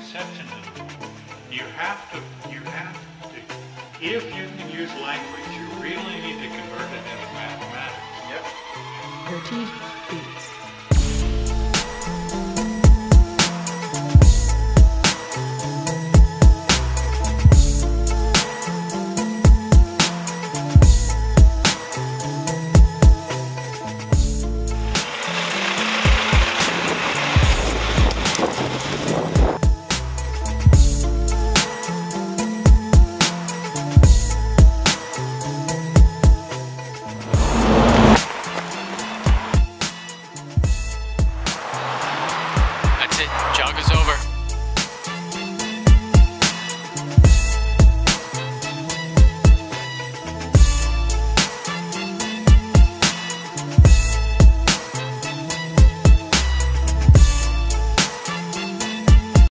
exception to the rule. If you can use language, you really need to convert it into mathematics. Yep. Your teeth.